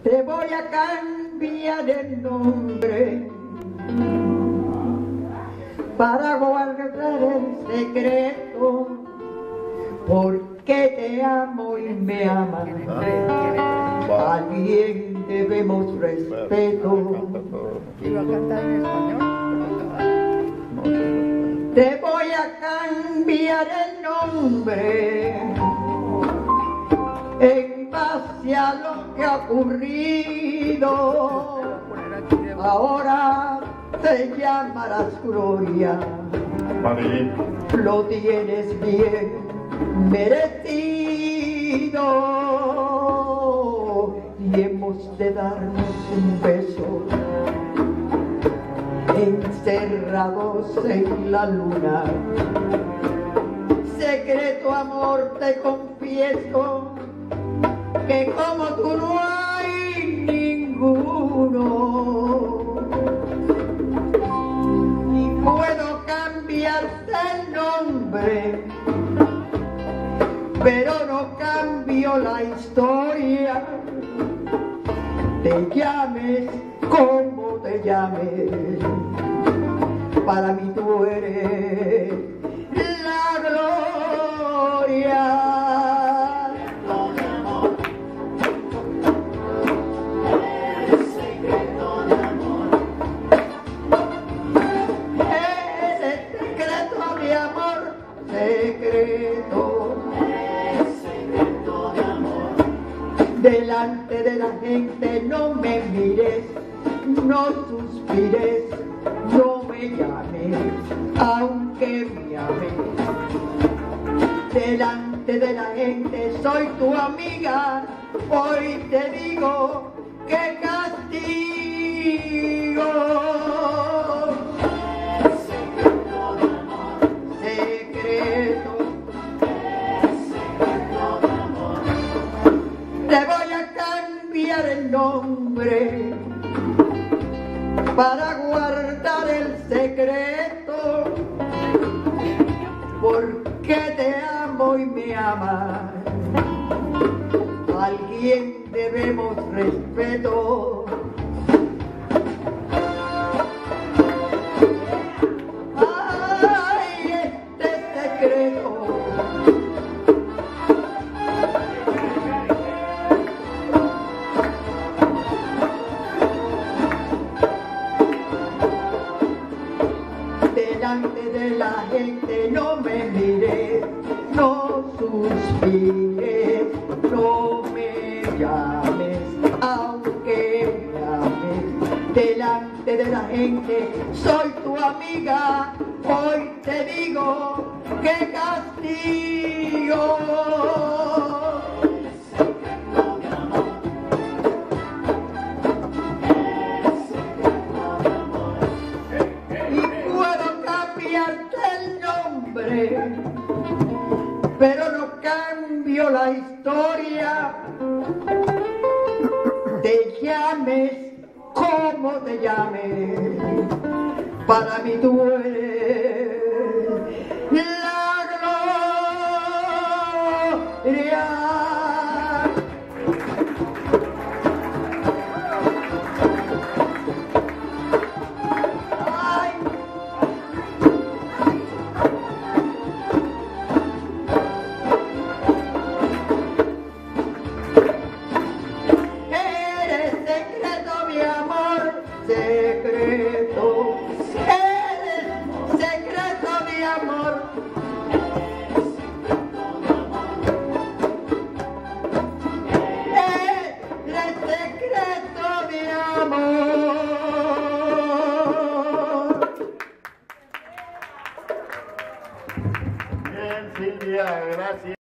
Te voy a cambiar el nombre para guardar el secreto, porque te amo y me amas. A alguien debemos respeto. ¿Iba a cantar en español? Te voy a cambiar el nombre en base a lo que ha ocurrido. Ahora te llamarás Gloria. Lo tienes bien merecido y hemos de darnos un beso encerrados en la luna. Secreto amor, te confieso que como tú no hay ninguno. Y puedo cambiarte el nombre, pero no cambio la historia. Te llames como te llames, para mí tú eres la gloria. El secreto de amor. Ese secreto de amor, secreto. El secreto de amor. Delante de la gente no me mires, no suspires, no me llames, aunque me ames. Delante de la gente soy tu amiga, hoy te digo que castigo. El secreto de amor. Secreto, El secreto de amor. te voy a cambiar el nombre para guardar el secreto, porque te amo y me amas. A alguien debemos respeto. Ay, este secreto delante de la gente no me mires, no suspires, no me llames, aunque me ames. Delante de la gente soy tu amiga, hoy te digo que castigo. Pero no cambio la historia. Te llames como te llames, para mí tú eres la gloria. Secreto, eres secreto de amor. Eres secreto de amor. Bien, Silvia, gracias.